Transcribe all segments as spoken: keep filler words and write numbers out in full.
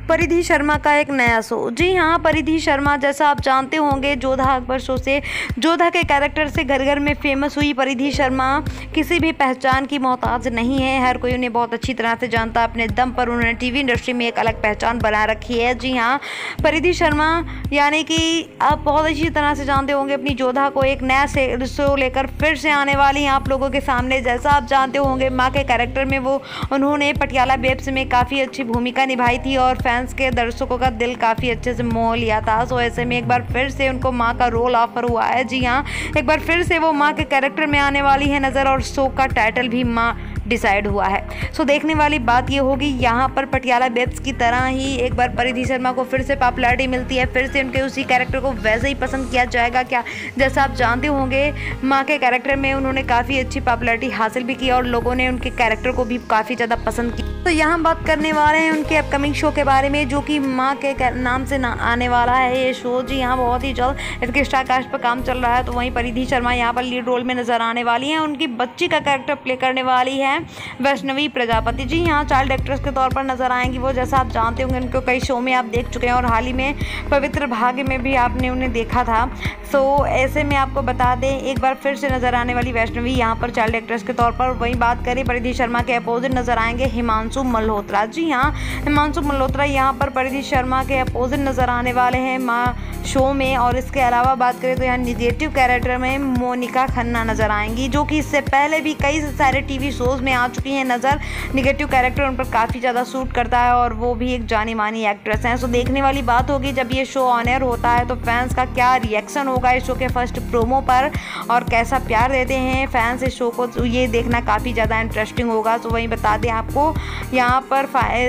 परिधि शर्मा का एक नया शो। जी हाँ, परिधि शर्मा जैसा आप जानते होंगे जोधा अकबर शो से जोधा के कैरेक्टर से घर घर में फेमस हुई परिधि शर्मा किसी भी पहचान की मोहताज नहीं है। हर कोई उन्हें बहुत अच्छी तरह से जानता। अपने दम पर उन्होंने टीवी इंडस्ट्री में एक अलग पहचान बना रखी है। जी हाँ, परिधि शर्मा यानी कि आप बहुत अच्छी तरह से जानते होंगे अपनी जोधा को एक नया शो लेकर फिर से आने वाली हैं आप लोगों के सामने। जैसा आप जानते होंगे माँ के कैरेक्टर में वो उन्होंने पटियाला बेब्स में काफ़ी अच्छी भूमिका निभाई थी और फैंस के दर्शकों का दिल काफ़ी अच्छे से मोह लिया था। सो ऐसे में एक बार फिर से उनको माँ का रोल ऑफर हुआ है। जी हाँ, एक बार फिर से वो माँ के कैरेक्टर में आने वाली है नज़र और शो का टाइटल भी माँ डिसाइड हुआ है। सो देखने वाली बात ये होगी यहाँ पर पटियाला बेब्स की तरह ही एक बार परिधि शर्मा को फिर से पॉपुलैरिटी मिलती है, फिर से उनके उसी कैरेक्टर को वैसे ही पसंद किया जाएगा क्या। जैसा आप जानते होंगे माँ के कैरेक्टर में उन्होंने काफ़ी अच्छी पॉपुलैरिटी हासिल भी की और लोगों ने उनके कैरेक्टर को भी काफ़ी ज़्यादा पसंद किया। तो यहाँ बात करने वाले हैं उनके अपकमिंग शो के बारे में जो कि माँ के नाम से ना आने वाला है ये शो। जी हाँ, बहुत ही जल्द इसके स्टार कास्ट पर काम चल रहा है। तो वहीं परिधि शर्मा यहाँ पर लीड रोल में नजर आने वाली हैं। उनकी बच्ची का कैरेक्टर प्ले करने वाली है वैष्णवी प्रजापति। जी हाँ, चाइल्ड एक्ट्रेस के तौर पर नजर आएंगी वो। जैसा आप जानते होंगे उनको कई शो में आप देख चुके हैं और हाल ही में पवित्र भाग्य में भी आपने उन्हें देखा था। सो ऐसे में आपको बता दें एक बार फिर से नजर आने वाली वैष्णवी यहाँ पर चाइल्ड एक्ट्रेस के तौर पर। वहीं बात करें परिधि शर्मा के अपोजिट नजर आएंगे हिमांशु मल्होत्रा। जी हाँ, हिमांशु मल्होत्रा यहाँ पर परिधि शर्मा के अपोजिट नजर आने वाले हैं माँ शो में। और इसके अलावा बात करें तो यहाँ निगेटिव कैरेक्टर में मोनिका खन्ना नजर आएंगी जो कि इससे पहले भी कई सारे टीवी शोज में आ चुकी हैं नज़र। निगेटिव कैरेक्टर उन पर काफ़ी ज़्यादा सूट करता है और वो भी एक जानी मानी एक्ट्रेस हैं। सो देखने वाली बात होगी जब ये शो ऑन एयर होता है तो फैंस का क्या रिएक्शन होगा इस शो के फर्स्ट प्रोमो पर और कैसा प्यार देते हैं फैंस इस शो को, तो ये देखना काफ़ी ज़्यादा इंटरेस्टिंग होगा। तो वहीं बता दें आपको यहाँ पर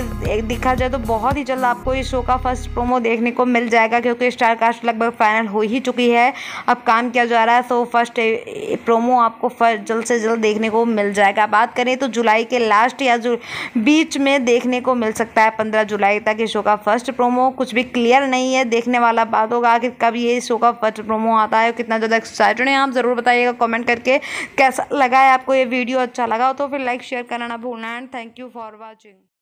देखा जाए तो बहुत ही जल्द आपको इस शो का फर्स्ट प्रोमो देखने को मिल जाएगा क्योंकि स्टार कास्ट लगभग फाइनल हो ही चुकी है, अब काम किया जा रहा है। तो फर्स्ट प्रोमो आपको जल्द से जल्द देखने को मिल जाएगा। बात करें तो जुलाई के लास्ट या जो बीच में देखने को मिल सकता है पंद्रह जुलाई तक इस शो का फर्स्ट प्रोमो। कुछ भी क्लियर नहीं है, देखने वाला बात होगा कि कब ये शो का फर्स्ट प्रोमो आता है। कितना ज़्यादा एक्साइटेड हैं आप ज़रूर बताइएगा कमेंट करके। कैसा लगा है आपको ये वीडियो, अच्छा लगा हो तो फिर लाइक शेयर करना ना भूलना। And thank you for watching.